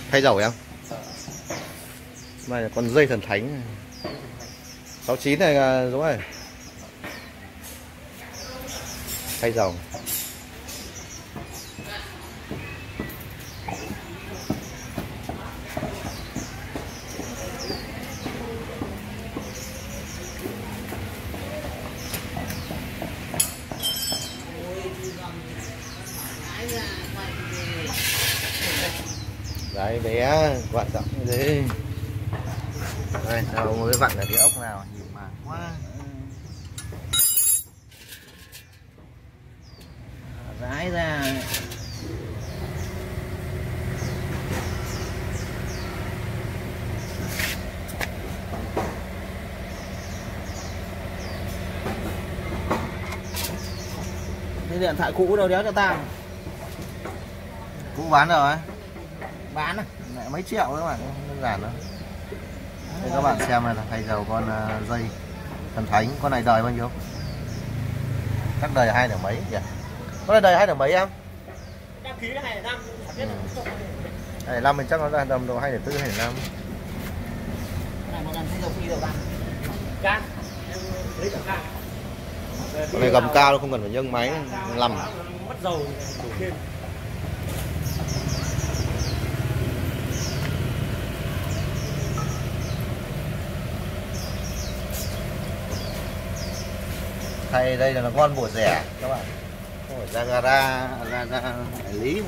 Thay dầu em. Này là con dây thần thánh 69 này Dũng ơi. Thay dầu. Đấy bé quan trọng như thế. Đây sao mới vặn là cái ốc nào nhìn mà quá. Rái ra. Cái điện thoại cũ đâu đéo cho tao. Cũ bán rồi. Bán à? Mẹ mấy triệu các bạn, không đơn giản đâu. Đây các bạn xem này là thay dầu con dây thần thánh. Con này đời bao nhiêu? Chắc đời 2 điểm mấy nhỉ? Con này đời 2 điểm mấy em? Đăng ký là 2,5. 2,5 mình chắc nó ra tầm độ 2,4 2,5. Này một lần thay dầu phi dầu gan. Gan. Em lấy cả gan. Con này gầm cao đâu, không cần phải nhâng máy lầm. Mất dầu đổ thêm. Thay đây là con bổ rẻ các bạn, không phải ra gara ra đại lý nữa.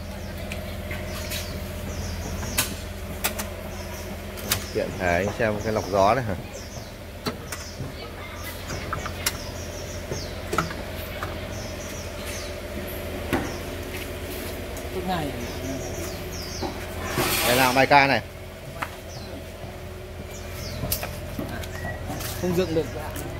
Tiện thể xem cái lọc gió này hả? Тут này. Đây là bài ca này. Không dựng được.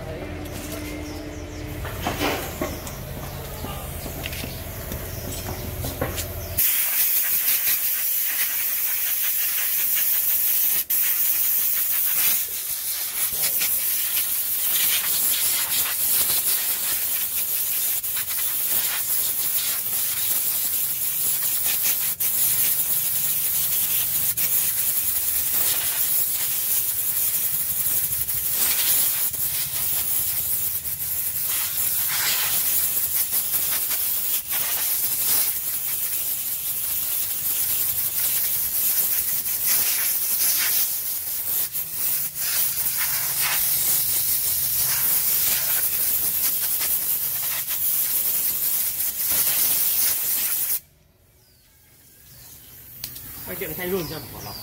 Anh tiện thay luôn cho bỏ lọc.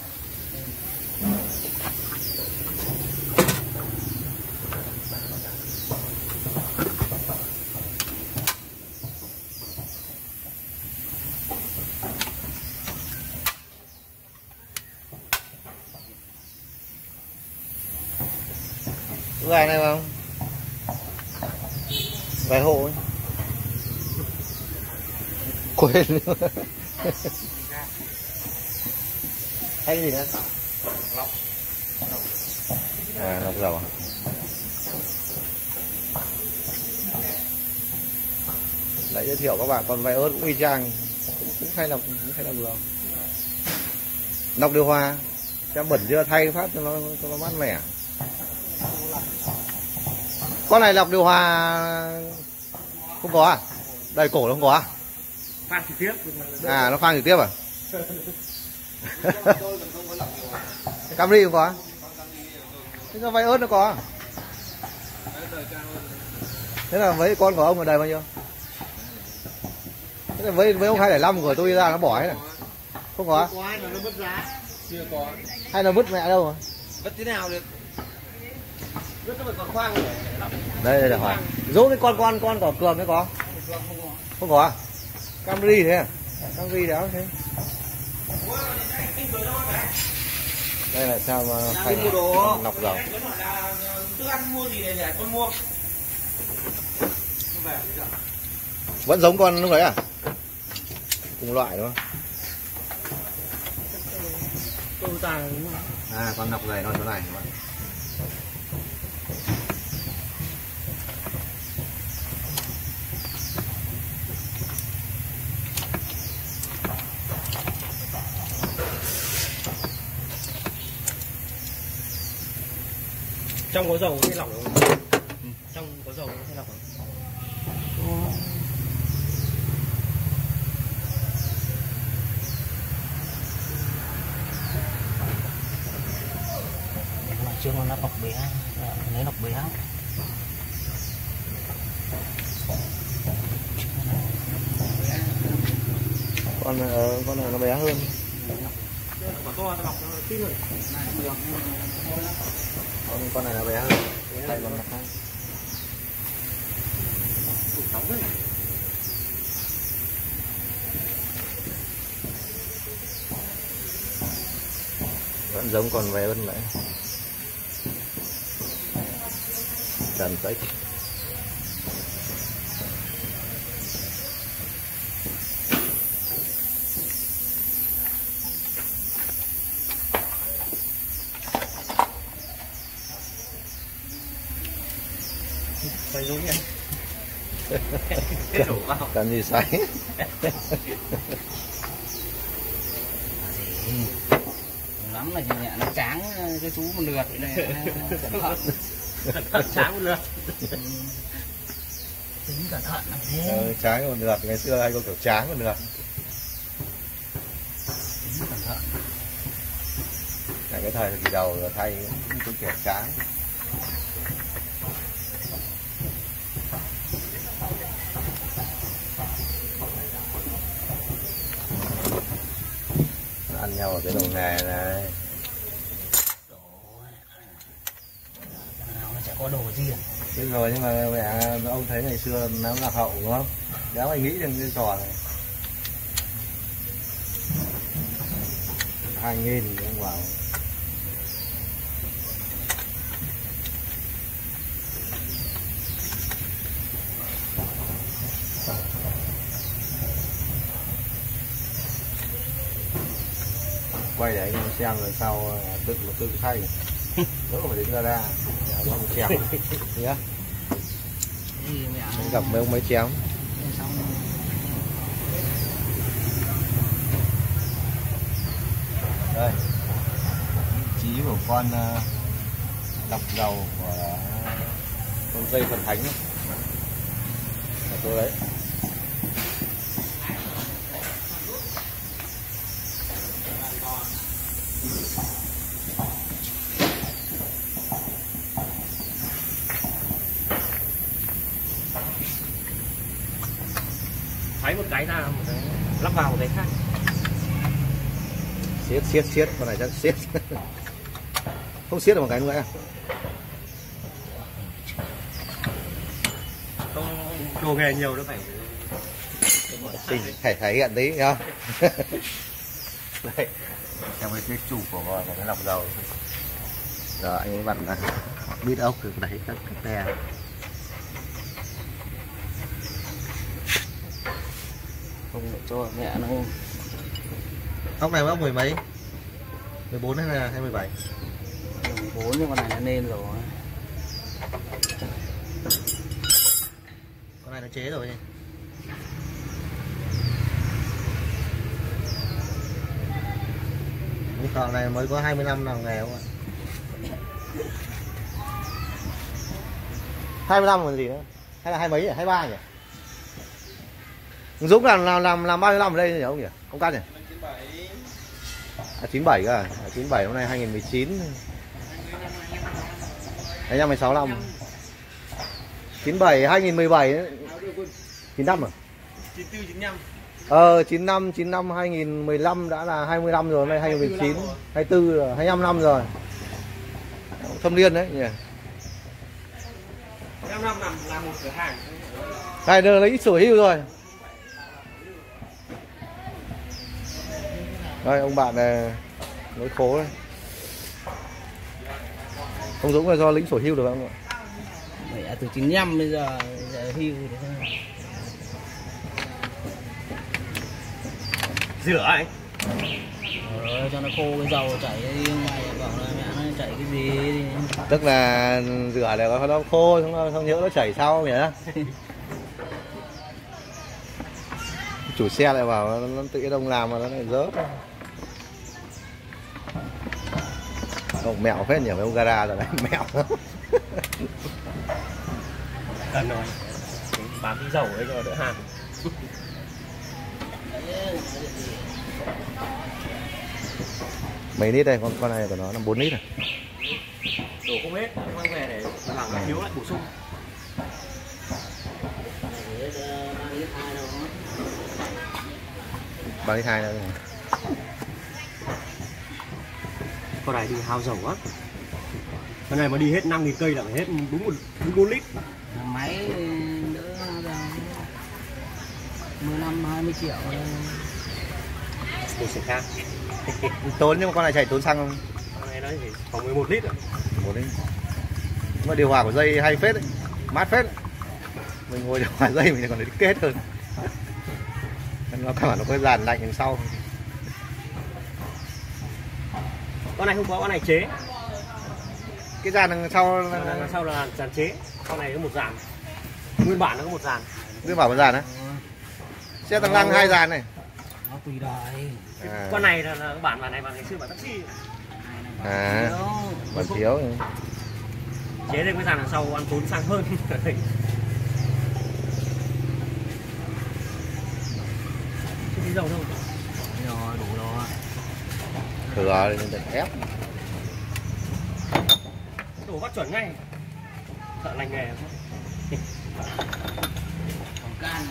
Gài này không? Gài hộ ấy. Quên. Hay cái gì nữa? Lọc. À, lọc dầu à? Lại giới thiệu các bạn con vải ớt cũng y chang, cũng hay là vừa. Nọc điều hòa, xem bẩn chưa thay phát cho nó mát mẻ. Con này lọc điều hòa không có à? Đây cổ nó không có à? Pha trực tiếp. À nó khoan trực tiếp à? Camry không có? Thế cái vải ớt nó có? Thế là mấy con của ông ở đây bao nhiêu? Thế là với ông 205 của tôi ra nó bỏ ấy này. Không có? Có ai mà nó mất giá? Chưa có. Hay là vứt mẹ đâu rồi? Vứt thế nào được? Vứt nó phải còn khoang rồi. Đây là hỏi. Dỗ cái con cỏ cường đấy có? Không có à? Camry thế à? Camry đéo thế. Đây là sao mà phải nọc dầu. Thức ăn mua gì để con mua? Vẫn giống con lúc đấy à? Cùng loại đúng không? À con nọc dày nó chỗ này các bạn. Trong có dầu hay lỏng không? Trong có dầu hay lỏng không? Chưa nó bọc bé, lấy lọc bé. Con này nó bé hơn. Con này nó bé hơn. Đây con này. Vẫn giống con bé bên nãy. Trần tích. Xoay giống nhỉ? Cần gì xoay? Lắm là nhẹ nó tráng cho chú một lượt này. Sáng một lượt. Tính cẩn thận làm thế. Tráng một lượt, ngày xưa hay có kiểu tráng một lượt. Tính cẩn thận. Cái thời kỳ đầu là thay cái kiểu tráng. Ăn nhau ở cái đầu nghề này. Nào nó sẽ có đồ gì à? Biết rồi, nhưng mà mẹ ông thấy ngày xưa nó lạc hậu đúng không? Đéo mày nghĩ đến cái trò này. 2.000 ông bảo. Quay để anh em xem rồi sau tự thay. Đỡ phải đứng ra nó một chém nhá. Anh gặp mấy ông mấy chém. Đây vị trí của con lọc dầu của con dây thần thánh là tôi đấy. Xoáy một cái ra, một cái lắp vào một cái khác. Siết con này chắc siết. Không siết được một cái nữa à? Đồ nghề nhiều nó phải thể hiện tí nhá. Đây xem cái chủ của cái lọc dầu. Rồi anh ấy vặn là bít ốc được đấy các te. Không để cho mẹ nó. Ốc này ốc mười mấy? 14 hay 17? 14 nhưng con này nó nên rồi. Con này nó chế rồi. Cái tàu này mới có 25 năm nghề không ạ? 25 còn gì nữa? Hay là 20 mấy nhỉ? 23 nhỉ? Dũng làm bao nhiêu năm ở đây nhỉ ông nhỉ? Ông Cát nhỉ? 97 cơ à? 97 hôm nay 2019. 2016 năm. 97 2017 95 à? 94 95. 95 2015 đã là 20 năm rồi, hôm nay 2019 24 rồi, 25 năm rồi. Thâm niên đấy nhỉ. 5 năm làm một cửa hàng. Này được lấy sổ hưu rồi. Đây ông bạn này nói khố đấy. Ông Dũng là do lính sổ hưu được không ạ? Mẹ từ 95 bây giờ hưu đấy thôi. Rửa anh. Cho nó khô cái dầu chảy đi, mày bảo là mẹ nó chảy cái gì đi. Tức là rửa để nó khô, không nhớ nó chảy sau nhỉ? Chủ xe lại bảo nó tự động làm mà nó lại rớt. Ông mẹo phết nhỉ, mấy ông gara rồi đấy, mẹo. cần rồi. Bán tí dầu ấy cho đỡ hàng. Mấy lít đây, con này của nó là 4 lít à? Đổ không hết, mang về để làm cái thiếu lại bổ sung. Ba lít 2 nữa rồi. Con này thì hao dầu quá. Con này mà đi hết 5.000 cây là phải hết đúng 4 lít. Máy đỡ 15-20 triệu. Mình sẽ khác. Tốn nhưng mà con này chạy tốn xăng không? Con này nó chỉ khoảng 11 lít rồi. 1 lít. Nhưng mà điều hòa của dây hay phết đấy, mát phết đấy. Mình ngồi điều hòa dây mình còn thấy kết hơn. Nó cả nó có dàn lạnh đằng sau. Con này không có, con này chế. Cái dàn đằng sau Đằng sau là dàn chế. Con này có một dàn. Nguyên bản nó có một dàn. nguyên bảo một dàn á. Xe tăng lăng 2 dàn này. Nó tùy đời. À. Con này là bản này ngày xưa bản taxi. À, bản thiếu. Chế lên cái dàn đằng sau ăn tốn xăng hơn. Chứ đi dầu đâu. Rồi, đủ rồi. Thừa thì ép. Đổ bắt chuẩn ngay. Thợ lành nghề. Còn can.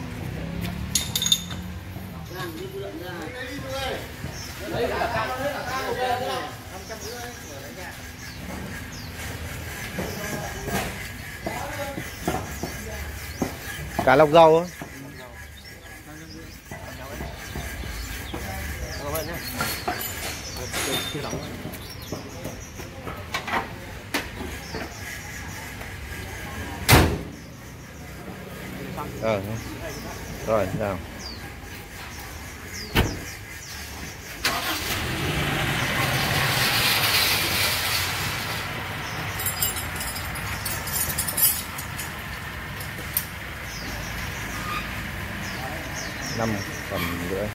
Can giúp lượng ra. Lấy cả can nó, lấy cả can ok chưa? 550 mở lấy nha. Cá lọc dầu á. Cảm ơn nhé. Chưa đóng. Rồi, nào. Năm 5,5 rưỡi.